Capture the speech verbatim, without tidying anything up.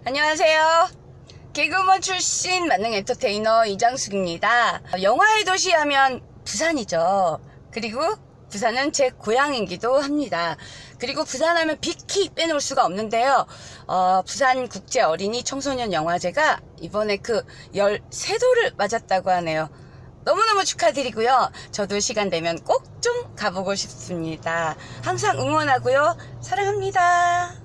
안녕하세요. 개그우먼 출신 만능 엔터테이너 이장숙입니다. 영화의 도시 하면 부산이죠. 그리고 부산은 제 고향이기도 합니다. 그리고 부산 하면 빅키 빼놓을 수가 없는데요. 어, 부산 국제 어린이 청소년 영화제가 이번에 그 열세 도를 맞았다고 하네요. 너무너무 축하드리고요. 저도 시간 되면 꼭 좀 가보고 싶습니다. 항상 응원하고요. 사랑합니다.